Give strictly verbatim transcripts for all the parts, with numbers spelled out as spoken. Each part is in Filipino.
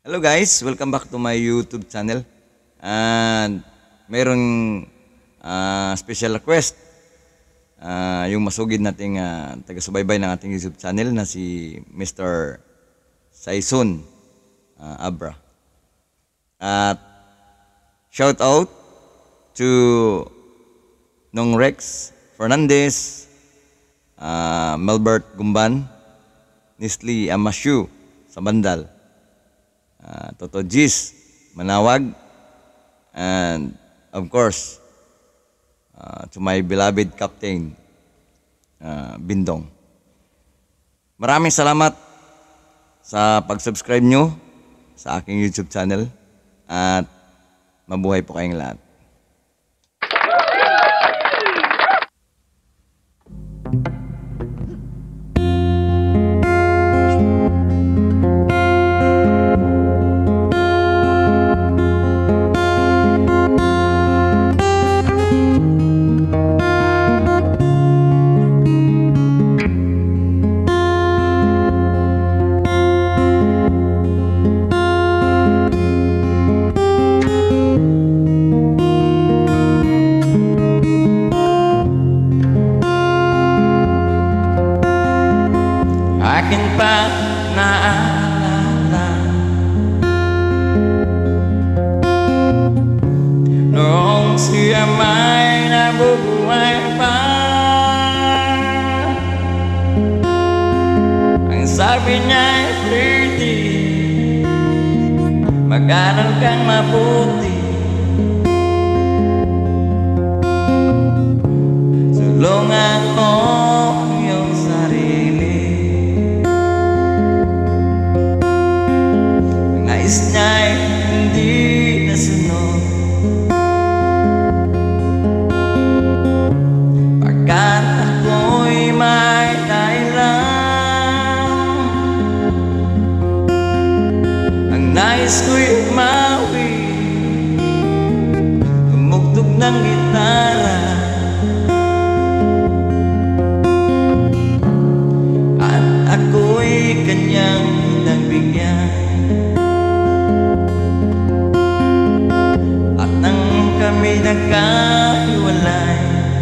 Hello guys, welcome back to my YouTube channel. And mayroong uh, special request. Uh, yung masugid nating uh, taga-subaybay ng ating YouTube channel na si Mister Saison uh, Abra. At shout out to Nong Rex Fernandez, uh, Melbert Gumban, Nisli Amasyu sa Bandal, uh, Toto Gis Manawag, and of course uh, to my beloved Captain uh, Bindong. Maraming salamat sa pag-subscribe nyo sa aking YouTube channel at mabuhay po kayong lahat. Akin pa naalala noong siya may nabubuhay pa. Ang sabi niya, Freddie, mag-aral kang mabuti, tulungan mo yung sarili. Nais niya'y hindi nasunod, pagkat ako'y may dahilan. Ang nais ko'y umawi, tumugtog ng gitara, at ako'y kanyang nagbigyan. Kami nagkahiwalay,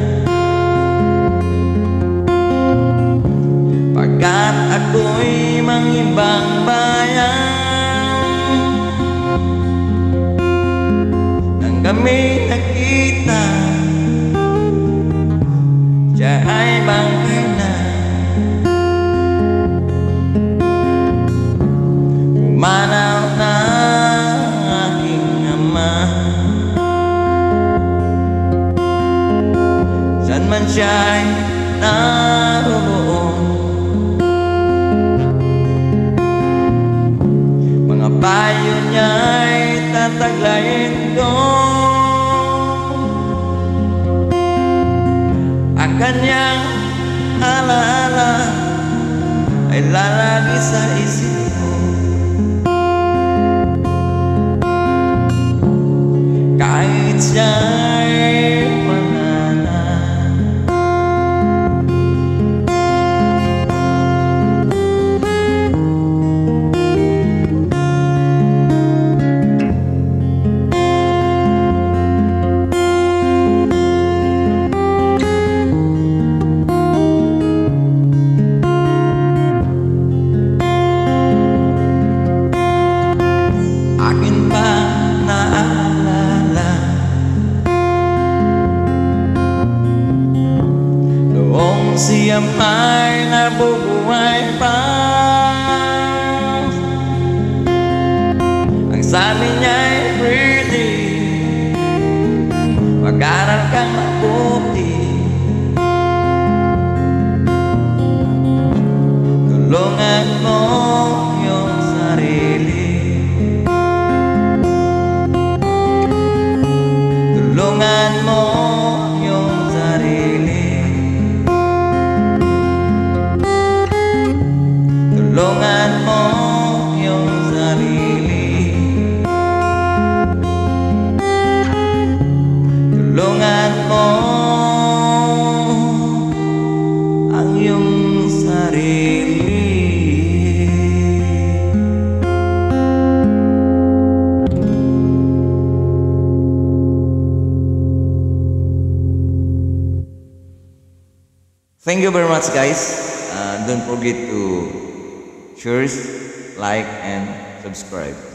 pagkat ako'y mangibang bayan. Nang kami nakita, siya ay bangkay na. Umanaw na aking ama, saan man siya'y naroon. Mga payo niya'y tataglayin ko, ang kanyang alaala ay lalagi sa isip ko. Kahit siya'y siya may nabubuhay pa. Ang sabi niya'y Freddie, mag-aral kang mabuti, tulungan mo yung sarili, tulungan mo yung sarili, tulungan mo yung sarili, tulungan mo Thank you very much, guys. Uh, don't forget to share, like, and subscribe.